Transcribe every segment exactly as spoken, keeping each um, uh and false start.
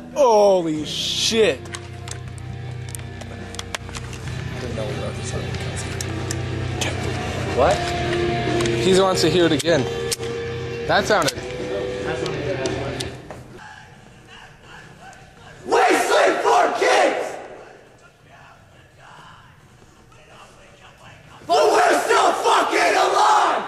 Holy shit. I didn't know we wrote this on. What? He wants to hear it again. That sounded. We sleep for kids! But we're still fucking alive!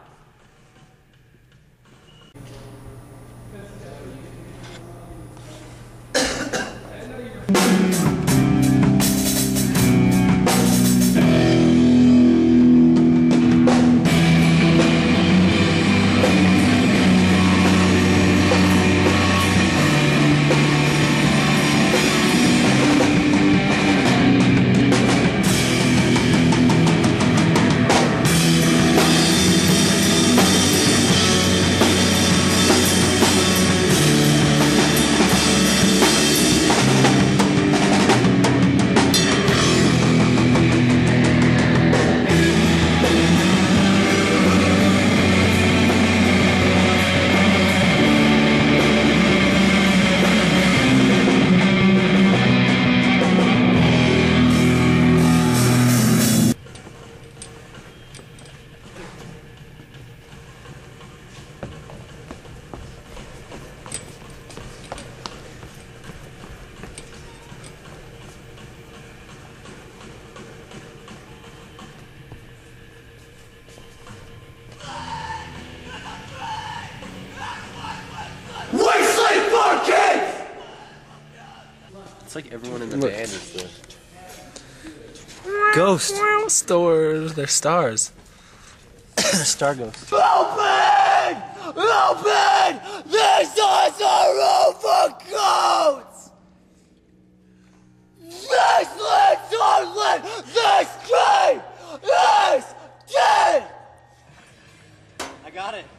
It's like everyone in the Look. band is the Ghost. Stores. They're stars. Star Ghost. Open! Open! This is a room for goats! This land's our land! This train is dead! I got it.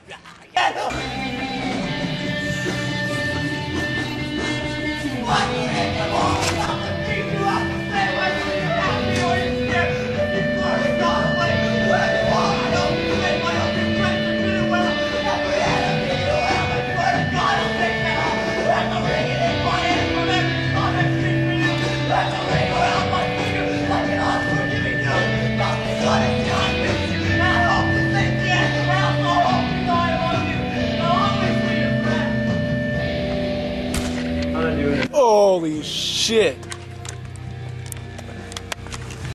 Holy shit.